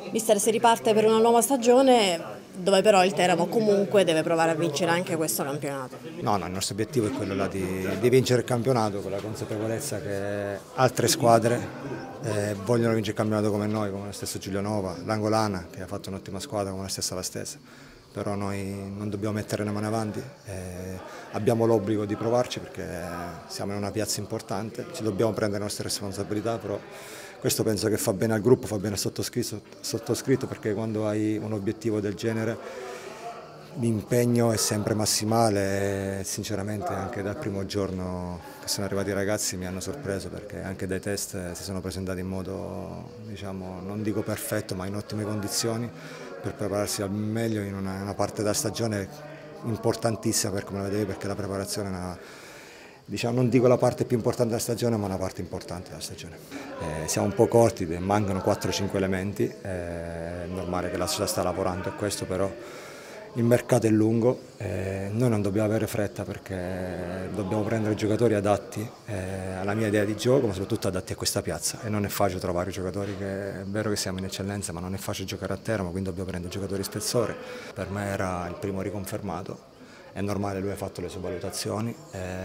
Mister, si riparte per una nuova stagione dove però il Teramo comunque deve provare a vincere anche questo campionato. No, il nostro obiettivo è quello là di vincere il campionato con la consapevolezza che altre squadre vogliono vincere il campionato come noi, come lo stesso Giulianova, l'Angolana che ha fatto un'ottima squadra come la stessa. Però noi non dobbiamo mettere le mani avanti, abbiamo l'obbligo di provarci perché siamo in una piazza importante, ci dobbiamo prendere le nostre responsabilità, però questo penso che fa bene al gruppo, fa bene al sottoscritto perché quando hai un obiettivo del genere l'impegno è sempre massimale e sinceramente anche dal primo giorno che sono arrivati i ragazzi mi hanno sorpreso perché anche dai test si sono presentati in modo, diciamo, non dico perfetto ma in ottime condizioni per prepararsi al meglio in una parte della stagione importantissima per come la vedevi perché la preparazione è una, diciamo, non dico la parte più importante della stagione ma una parte importante della stagione. Siamo un po' corti, mancano 4-5 elementi, è normale che la società sta lavorando a questo però il mercato è lungo, noi non dobbiamo avere fretta perché dobbiamo prendere giocatori adatti alla mia idea di gioco, ma soprattutto adatti a questa piazza. E non è facile trovare giocatori che è vero che siamo in eccellenza, ma non è facile giocare a Teramo, quindi dobbiamo prendere giocatori spessore. Per me era il primo riconfermato. È normale, lui ha fatto le sue valutazioni,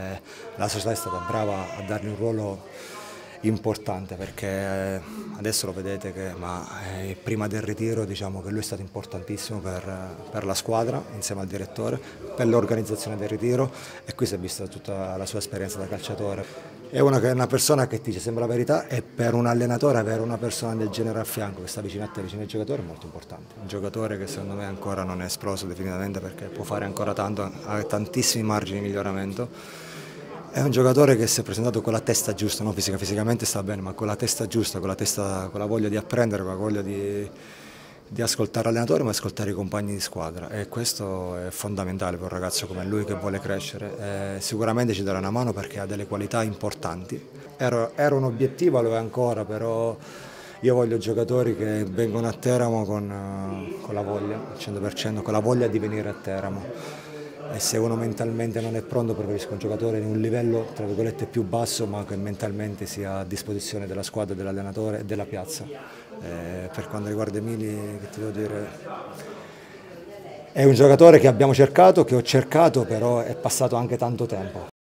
la società è stata brava a dargli un ruolo importante perché adesso lo vedete che prima del ritiro diciamo che lui è stato importantissimo per la squadra insieme al direttore, per l'organizzazione del ritiro e qui si è vista tutta la sua esperienza da calciatore. È una persona che ti dice sempre la verità e per un allenatore avere una persona del genere a fianco che sta vicino a te, vicino ai giocatori è molto importante. Un giocatore che secondo me ancora non è esploso definitivamente perché può fare ancora tanto, ha tantissimi margini di miglioramento. È un giocatore che si è presentato con la testa giusta, no? Fisicamente sta bene, ma con la testa giusta, con la voglia di apprendere, con la voglia di ascoltare l'allenatore ma ascoltare i compagni di squadra e questo è fondamentale per un ragazzo come lui che vuole crescere. Sicuramente ci darà una mano perché ha delle qualità importanti. Era un obiettivo, lo è ancora, però io voglio giocatori che vengono a Teramo con la voglia, al 100%, con la voglia di venire a Teramo. E se uno mentalmente non è pronto preferisco un giocatore di un livello tra virgolette più basso ma che mentalmente sia a disposizione della squadra, dell'allenatore e della piazza. Per quanto riguarda Emili, che ti devo dire, è un giocatore che abbiamo cercato, che ho cercato, però è passato anche tanto tempo.